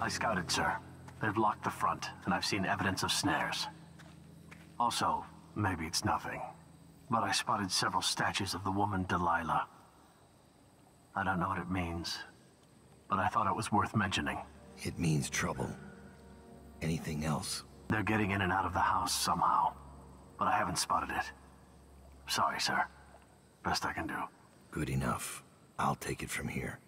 I scouted, sir. They've locked the front, and I've seen evidence of snares. Also, maybe it's nothing, but I spotted several statues of the woman Delilah. I don't know what it means, but I thought it was worth mentioning. It means trouble. Anything else? They're getting in and out of the house somehow, but I haven't spotted it. Sorry, sir. Best I can do. Good enough. I'll take it from here.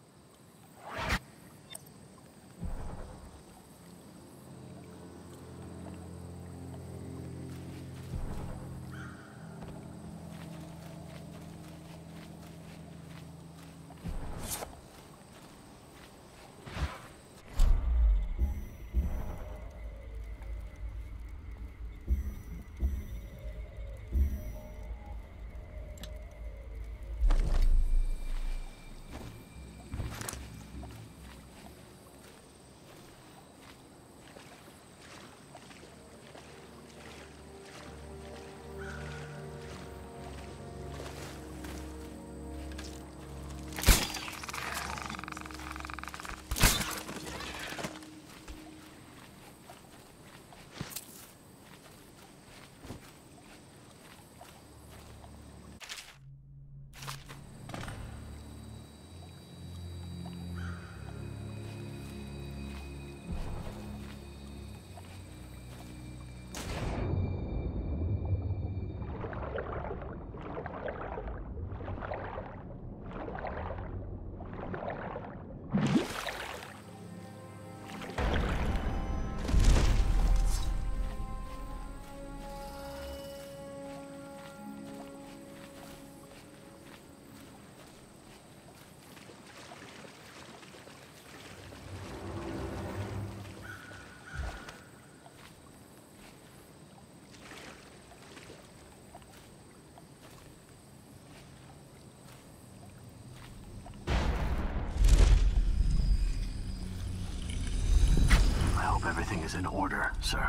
Everything is in order, sir.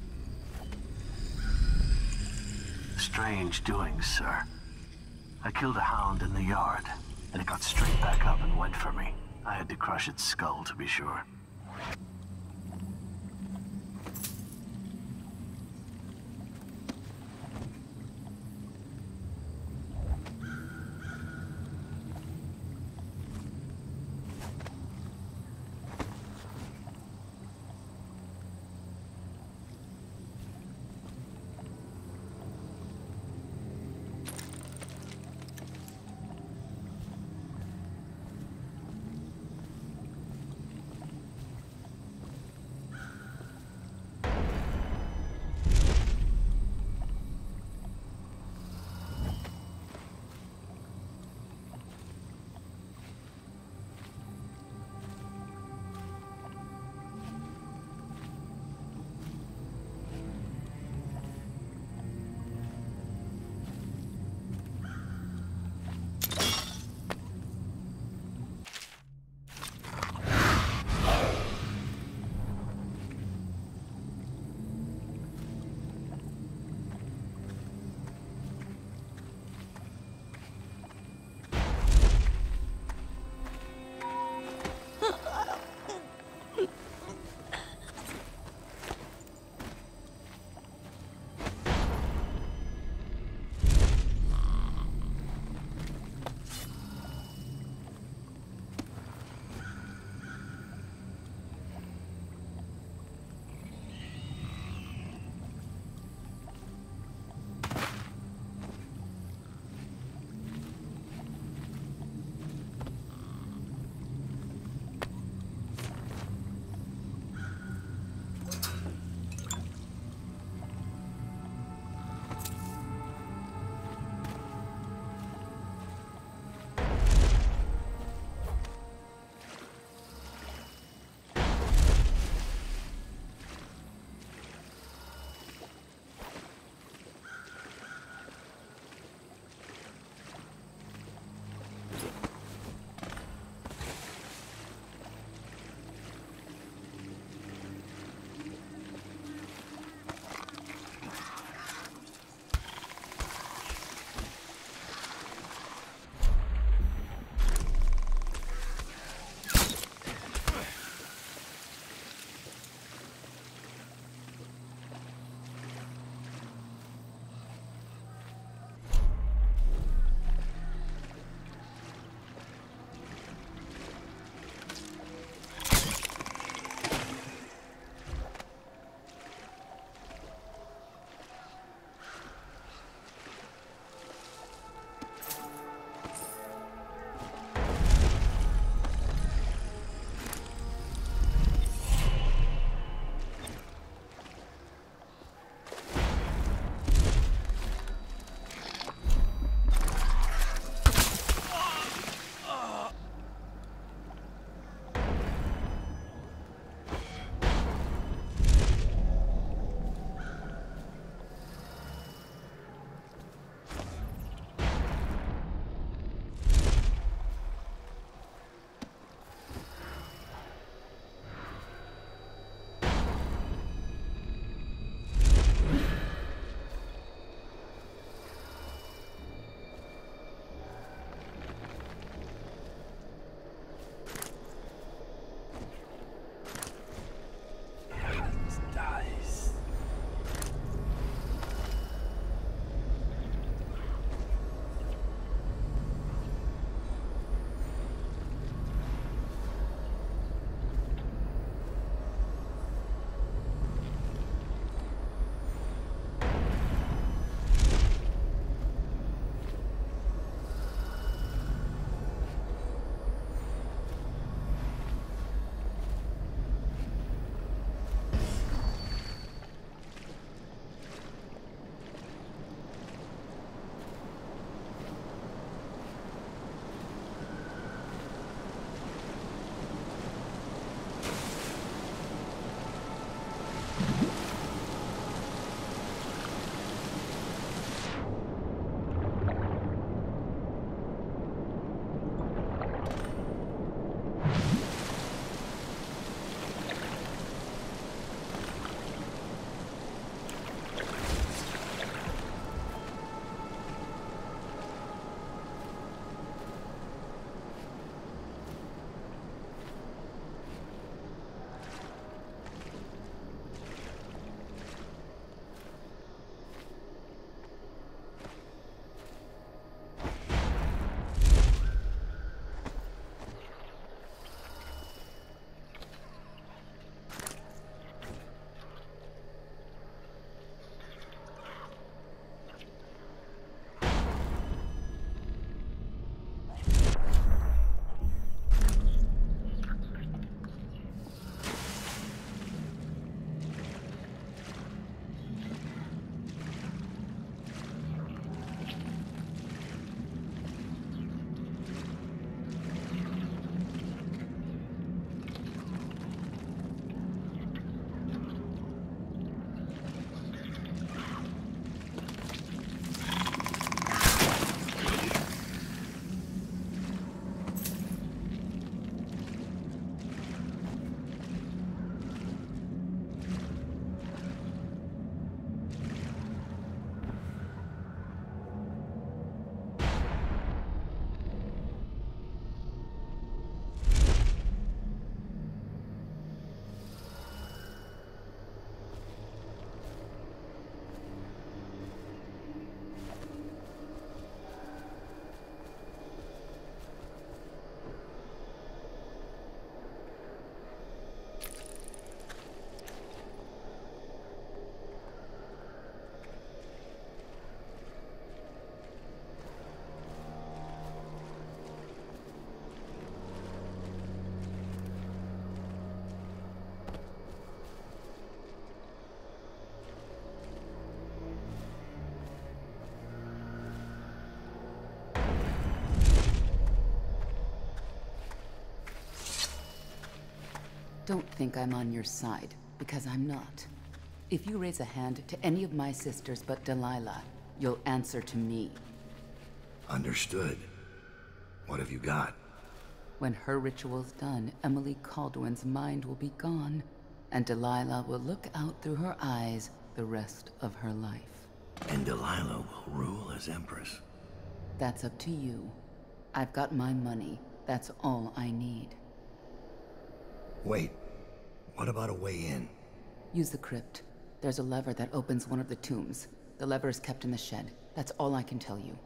Strange doings, sir. I killed a hound in the yard, and it got straight back up and went for me. I had to crush its skull, to be sure. Don't think I'm on your side, because I'm not. If you raise a hand to any of my sisters but Delilah, you'll answer to me. Understood. What have you got? When her ritual's done, Emily Kaldwin's mind will be gone, and Delilah will look out through her eyes the rest of her life. And Delilah will rule as Empress. That's up to you. I've got my money. That's all I need. Wait, what about a way in? Use the crypt. There's a lever that opens one of the tombs. The lever is kept in the shed. That's all I can tell you.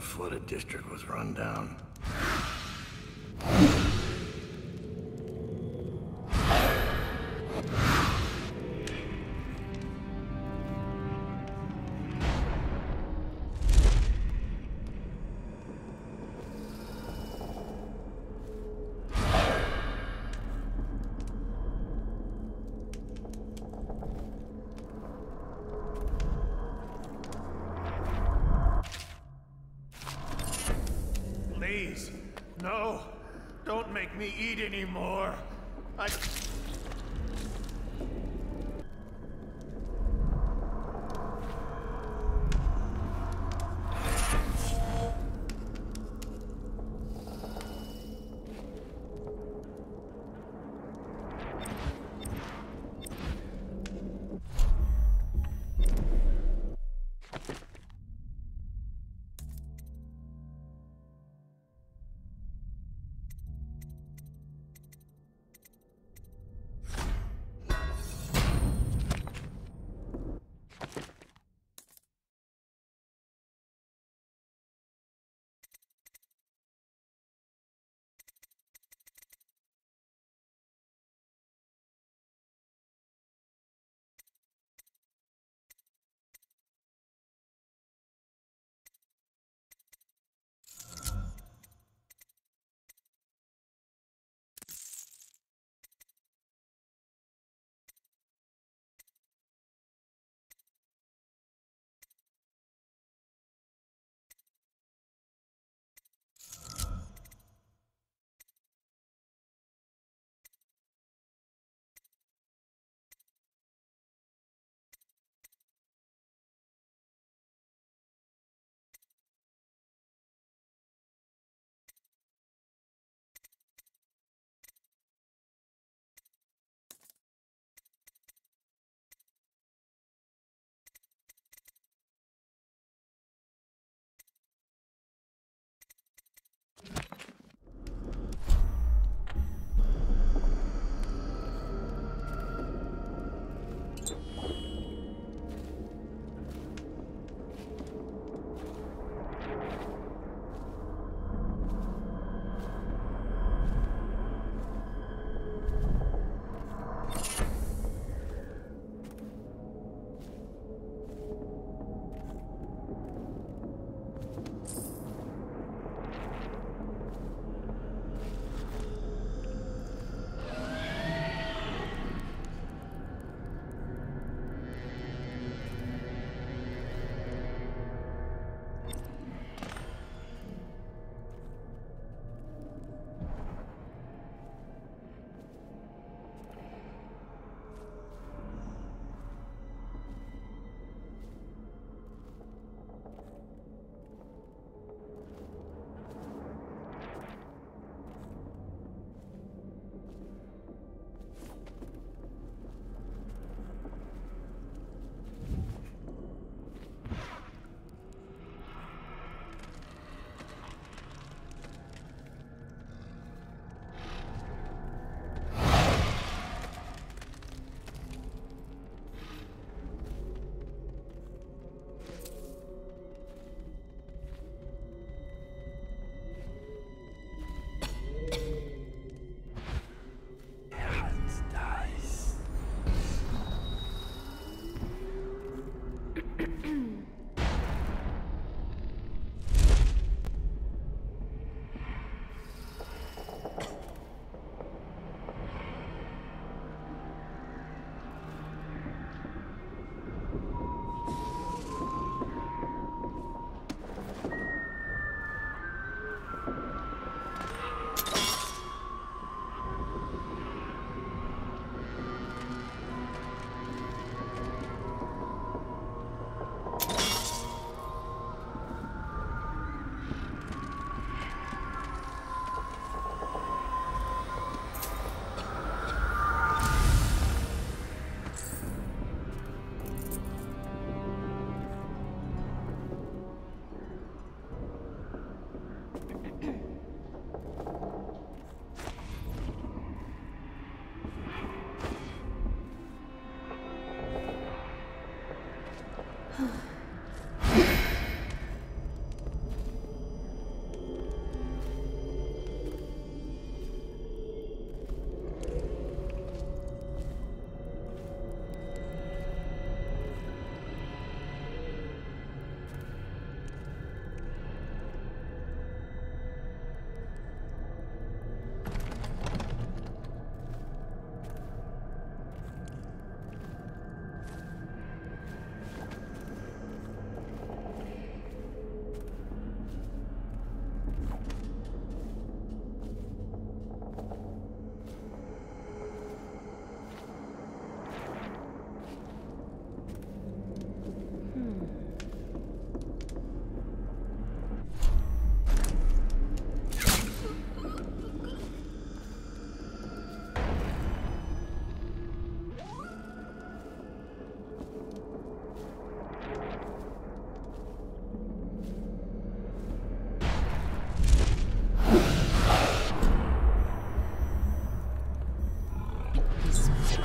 flooded district was run down. Please, no. Don't make me eat anymore. peaceful.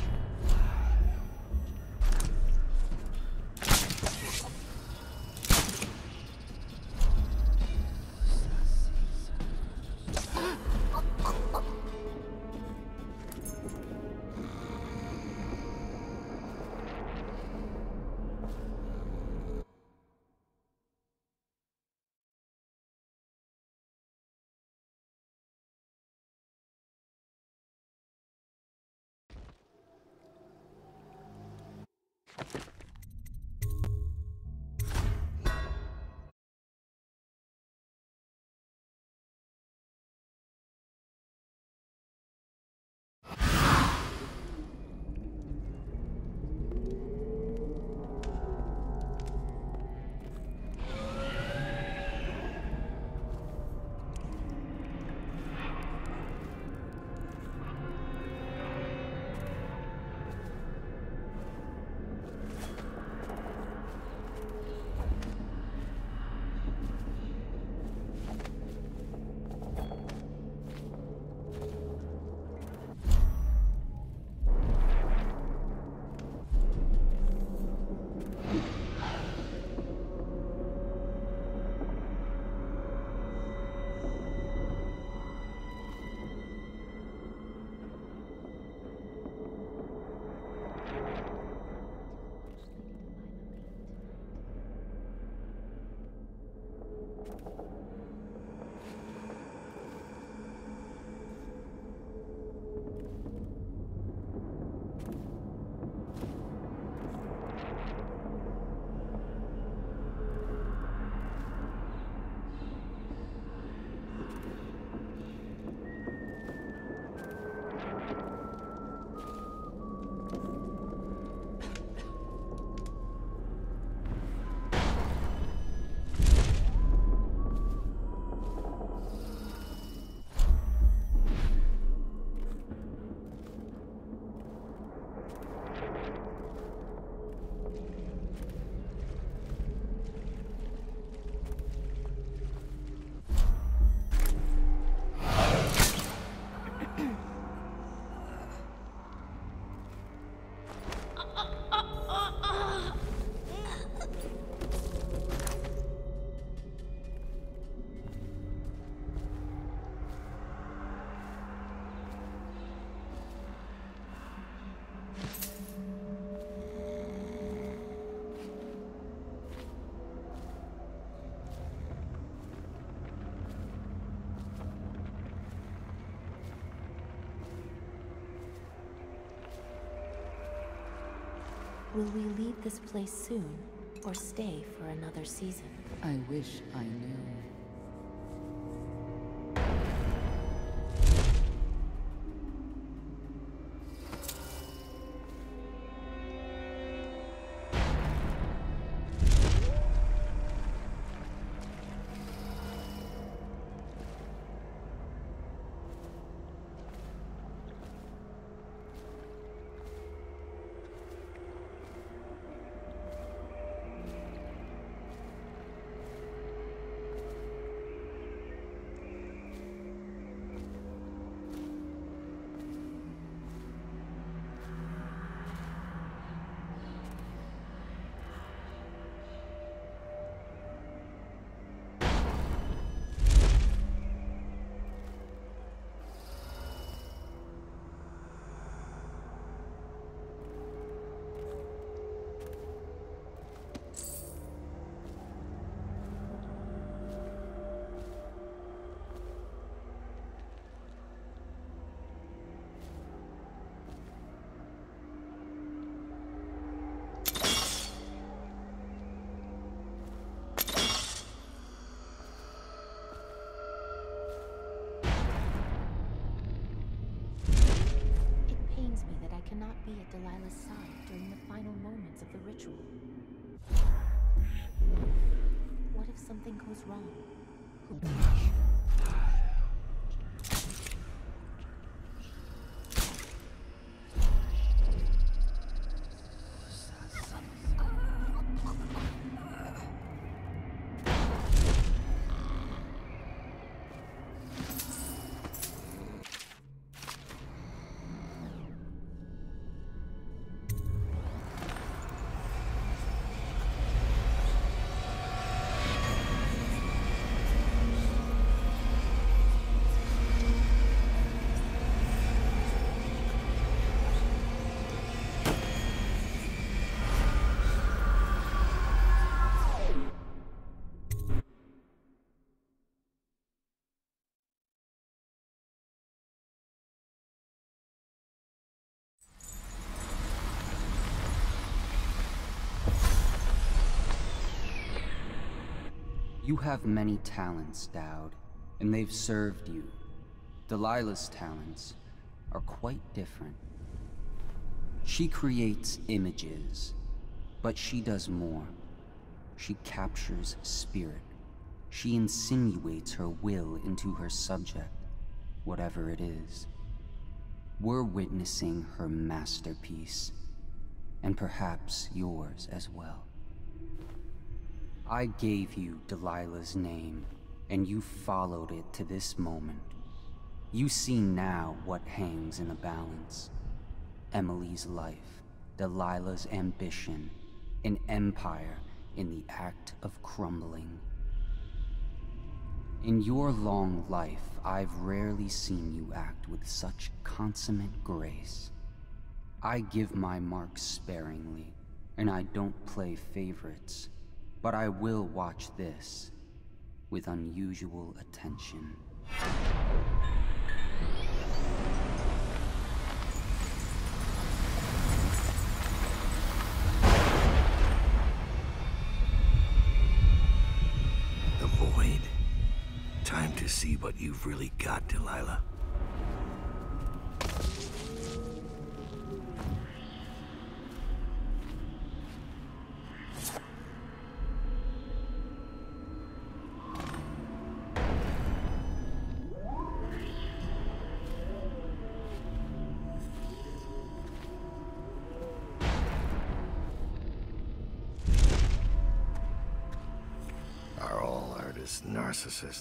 Will we leave this place soon, or stay for another season? I wish I knew. Be at Delilah's side during the final moments of the ritual. What if something goes wrong? You have many talents, Daud, and they've served you. Delilah's talents are quite different. She creates images, but she does more. She captures spirit. She insinuates her will into her subject, whatever it is. We're witnessing her masterpiece, and perhaps yours as well. I gave you Delilah's name, and you followed it to this moment. You see now what hangs in the balance. Emily's life, Delilah's ambition, an empire in the act of crumbling. In your long life, I've rarely seen you act with such consummate grace. I give my marks sparingly, and I don't play favorites, but I will watch this with unusual attention. The Void. Time to see what you've really got, Delilah. Are all artists narcissists?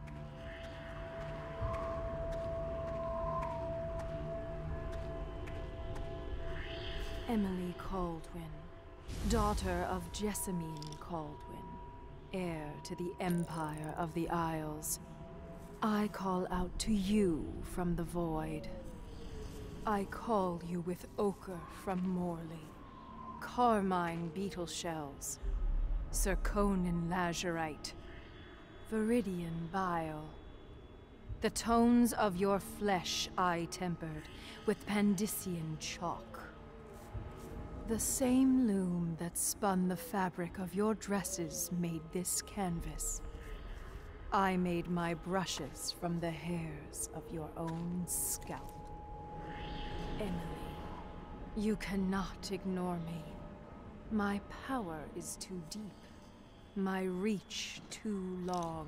Emily Kaldwin, daughter of Jessamine Kaldwin, heir to the Empire of the Isles. I call out to you from the Void. I call you with ochre from Morley, carmine beetle shells, zirconin lazurite, viridian bile. The tones of your flesh I tempered with Pandician chalk. The same loom that spun the fabric of your dresses made this canvas. I made my brushes from the hairs of your own scalp. Emily, you cannot ignore me. My power is too deep. My reach too long.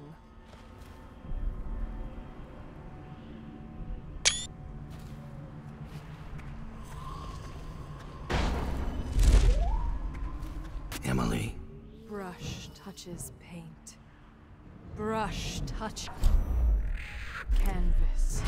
Emily. Brush touches paint. Brush touch canvas.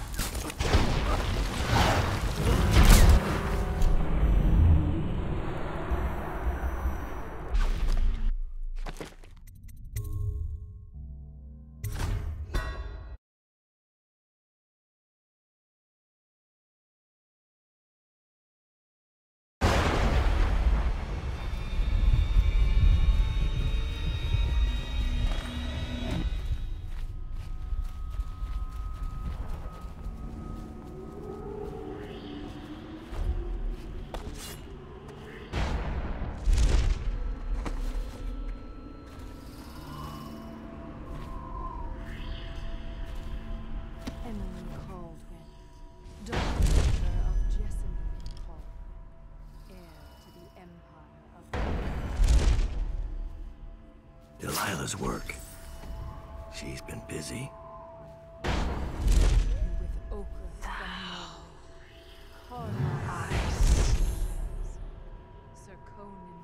Emily Kaldwin, daughter of Jessamine Kaldwin, heir to the Empire of... Delilah's work. She's been busy. With ochre from eyes, zirconin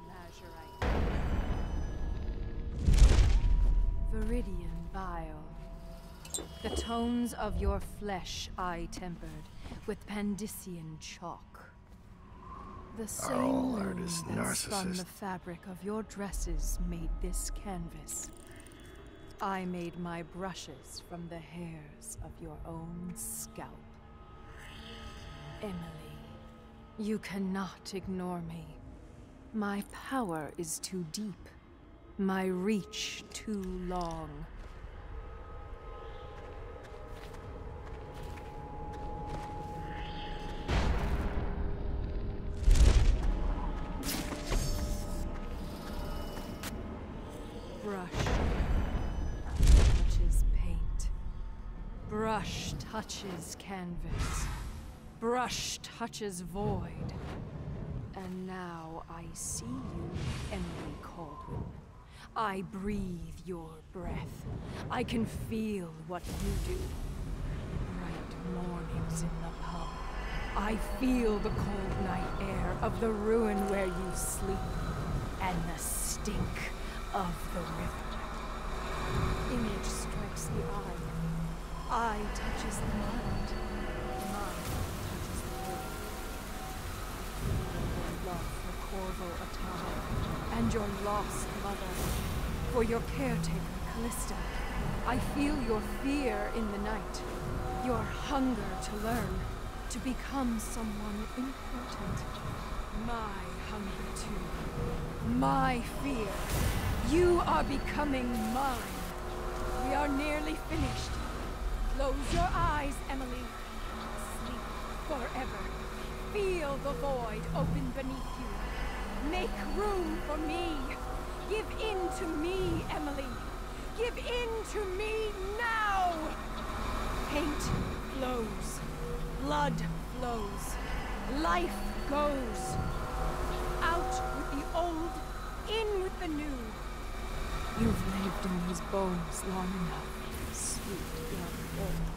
lazurite, viridian bile. The tones of your flesh I tempered with Pandician chalk. The same all loom artists that spun narcissists? the fabric of your dresses made this canvas. I made my brushes from the hairs of your own scalp. Emily, you cannot ignore me. My power is too deep. My reach too long. Brush Brush touches canvas. Brush touches void. And now I see you, Emily Kaldwin. I breathe your breath. I can feel what you do. Bright mornings in the pub. I feel the cold night air of the ruin where you sleep. And the stink of the river. Image strikes the eye. Eye touches the mind. Mind touches the will. Your love for Corvo Attano and your lost mother. For your caretaker, Callista. I feel your fear in the night. Your hunger to learn. To become someone important. My hunger too. My fear. You are becoming mine. We are nearly finished. Close your eyes, Emily. Sleep forever. Feel the void open beneath you. Make room for me. Give in to me, Emily. Give in to me now. Paint flows. Blood flows. Life goes. Out with the old, in with the new. You've lived in these bones long enough. Sweet young boy.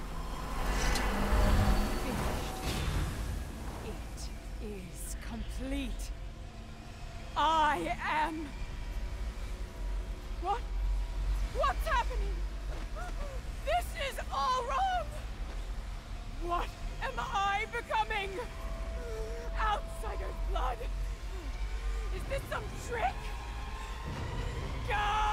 Finished. It is complete. I am... What? What's happening? This is all wrong! What am I becoming? Outsider's blood? Is this some trick? Go!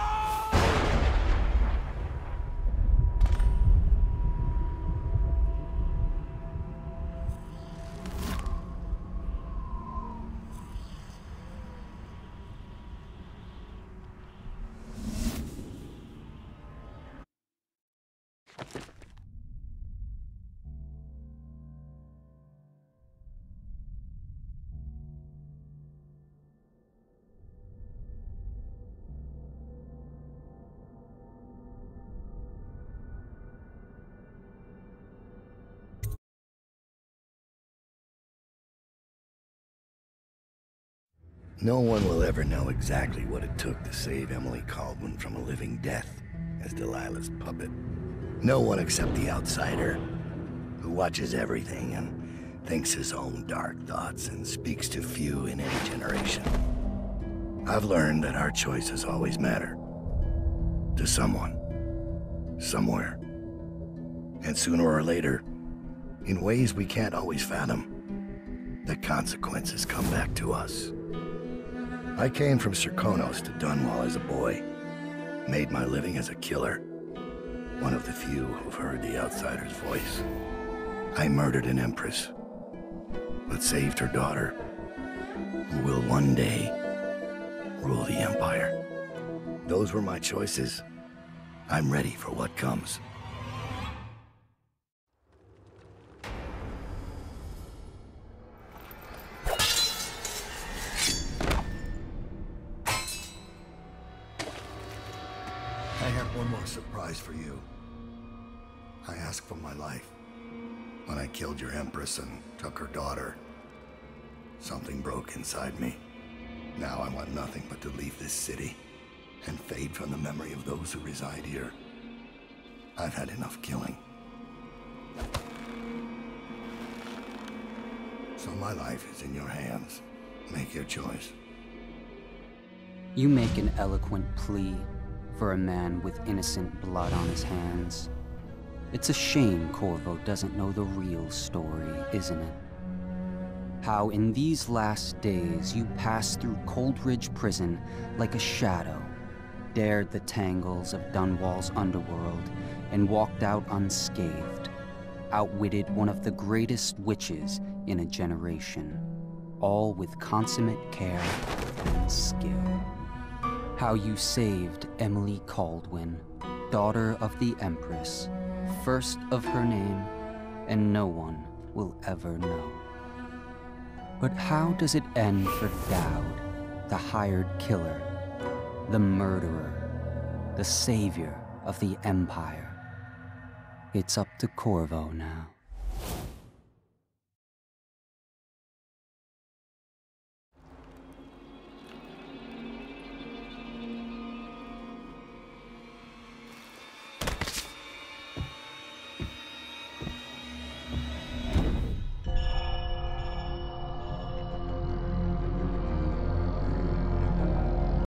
No one will ever know exactly what it took to save Emily Kaldwin from a living death as Delilah's puppet. No one except the outsider, who watches everything and thinks his own dark thoughts and speaks to few in any generation. I've learned that our choices always matter. To someone. Somewhere. And sooner or later, in ways we can't always fathom, the consequences come back to us. I came from Serkonos to Dunwall as a boy. Made my living as a killer. One of the few who've heard the outsider's voice. I murdered an empress, but saved her daughter, who will one day rule the Empire. Those were my choices. I'm ready for what comes. I have one more surprise for you. I asked for my life. When I killed your Empress and took her daughter, something broke inside me. Now I want nothing but to leave this city and fade from the memory of those who reside here. I've had enough killing. So my life is in your hands. Make your choice. You make an eloquent plea for a man with innocent blood on his hands. It's a shame Corvo doesn't know the real story, isn't it? How in these last days you passed through Coldridge Prison like a shadow, dared the tangles of Dunwall's underworld, and walked out unscathed, outwitted one of the greatest witches in a generation, all with consummate care and skill. How you saved Emily Kaldwin, daughter of the Empress, first of her name, and no one will ever know. But how does it end for Daud, the hired killer, the murderer, the savior of the Empire? It's up to Corvo now.